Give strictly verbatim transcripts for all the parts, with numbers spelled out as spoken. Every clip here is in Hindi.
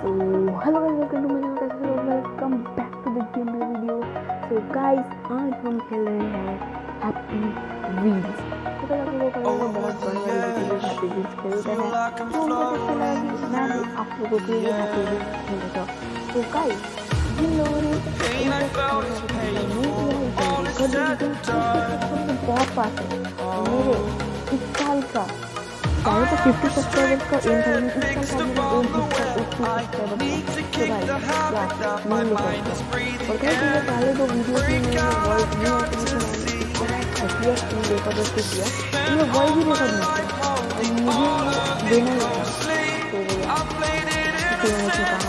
So hello guys, welcome to my channel. Welcome back to the gameplay video. So guys, आज हम खेल रहे हैं हैप्पी व्हील्स। तो आप लोगों को बहुत बड़ी बड़ी वीडियो हैप्पी व्हील्स खेलते हैं, तो मुझे चला कि मैं भी आप लोगों के लिए हैप्पी व्हील्स खेलूंगा। तो गाइस, जिन लोगों ने बहुत पास है मेरे इस साल का पहले तो फिफ्टी सब्सक्राइबर्स का एम था, लेकिन इस साल का मेरा एम इसका एट्टी सब्सक्राइबर्स था। तो गाइस या मैं लेकर और क्या पहले दो वीडियो की मैंने वॉइस नहीं आती है, तो देखा दोस्तों किया तो मैं वॉइस भी देखा नहीं था और मुझे देना ही था। तो मैंने इसमें कहा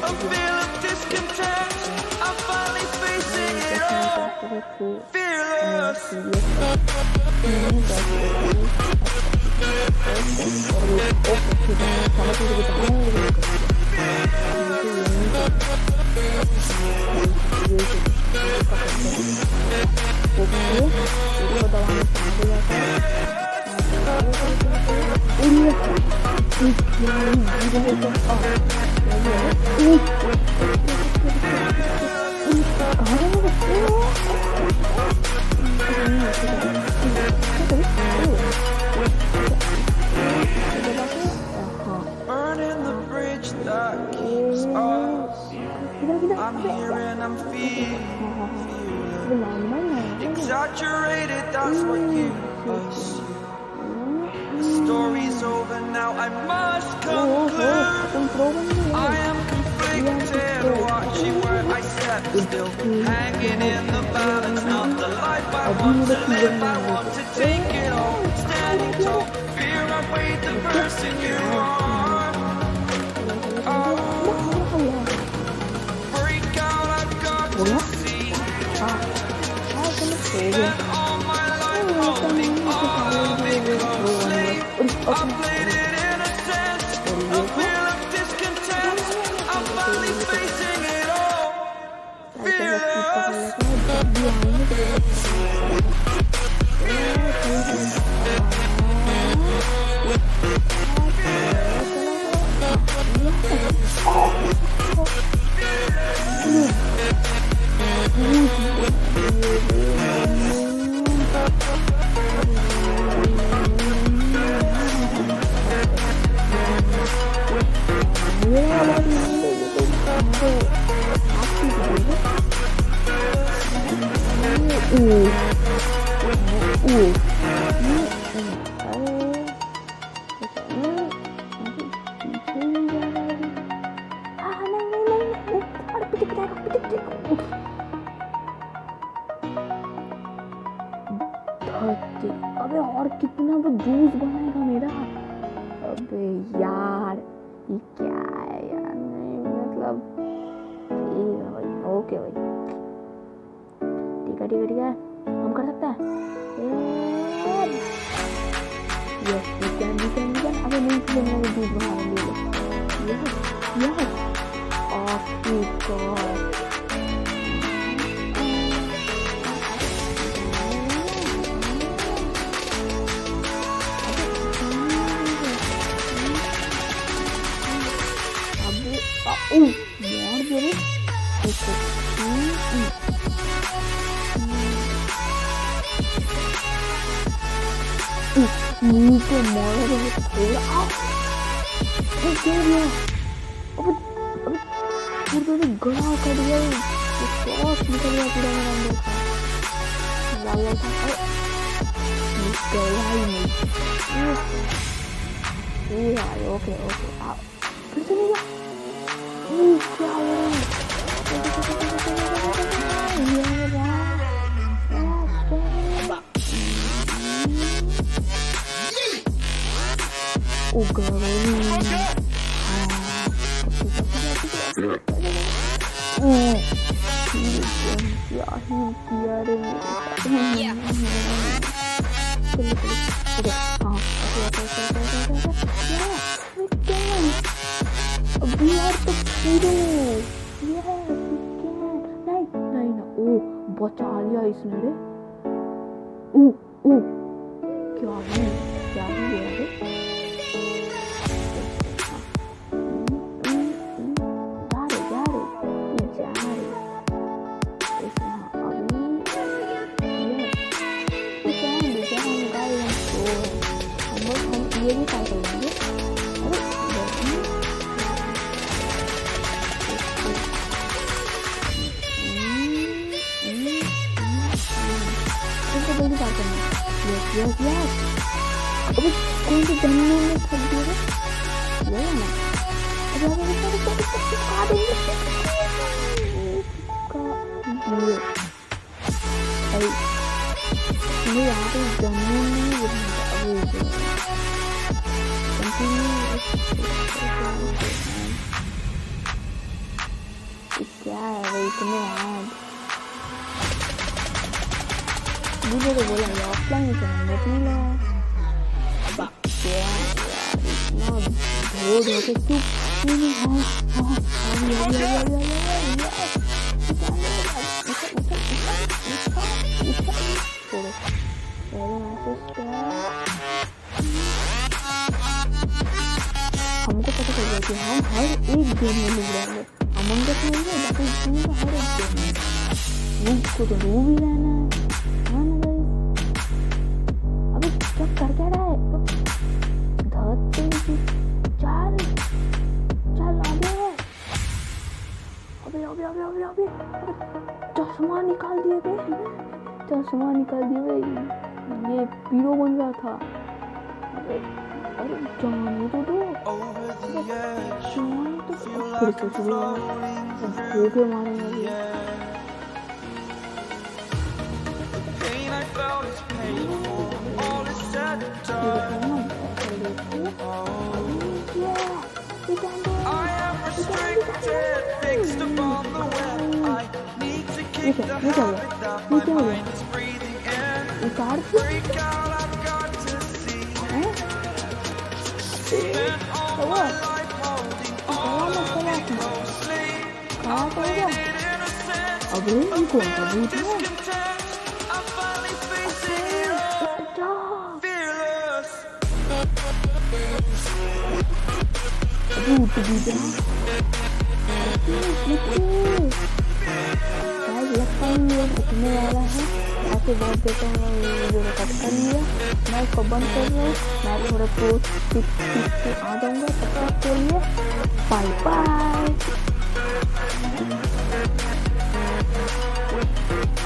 I'm here and I'm feeling exaggerated, that's what you assume. The story's over now, I must conclude. I am conflicted, watching where I step still, hanging in the balance, not the life I want to live. I want to take it all, standing tall, fear I weighed the person you are. Oh, spent all my life holding on, become slave. I played it in a sense, a feel of discontent. I'm finally facing it all, fearless. अबे और कितना वो जूस बनाएगा मेरा। अबे यार ये क्या है यार, नहीं मतलब ठीक है भाई, ओके भाई, ठीक है ठीक है ठीक है, हम कर सकते हैं। Yes we can we can we can. अबे नहीं फिर मैंने जूस बना लिया। Yes yes of you God. Oh, यार जरूर देखो मुंह को मार रहे हो थोड़ा आप क्या हुआ? अब अब पूरा तो गला कर दिया, सॉस निकल गया पूरा मेरा अंदर का लाल लाल था। निकल ही नहीं। ये यार ओके ओके आप फिर से नहीं गया। क्या ओ किया रे अभी यार तो पूरे नहीं नहीं ना। ओ बचा लिया इसने रे। ओ ओ क्या है क्या है यस यस अबे कौन से जन्म में फंस गया ये ना अबे अबे अबे अबे आ देंगे का ये अरे ये यहाँ पे जन्म में अबे क्या है भाई इतने आज मुझे तो बोला ये ऑफलाइन चलेंगे पीला क्या इतना भोर होके चुप नहीं हाँ हाँ अभी अभी अभी अभी छोड़ो पहले मैसेज क्या हमको पता चल गया कि हम हर एक गेम में मिल रहे हैं अमंग अस मिल रहा है बाकी गेम का हर एक गेम में रूप को तो रू भी रहना है हाँ ना भाई अबे क्या कर क्या रहा है धरती की चल चल आगे अबे अबे अबे अबे अबे चश्मा निकाल दिए बे चश्मा निकाल दिए बे ये पीरो बन रहा था अरे अरे जाने तो दो जाने तो फिर से शुरू हो गया मारेंगे अभी ये क्या ये क्या हुआ ये क्या हुआ उतार हैं हुआ कहाँ पर गया अबे ये कौन सा भूत है भूत भूत लगता है ये उठने वाला है ऐसे बहुत देता हूँ वीडियो को कट कर लिया मैं इसको बंद कर रहा हूँ मैं थोड़ा पोस्ट सीख सीख के आ जाऊँगा तब तक के लिए बाय बाय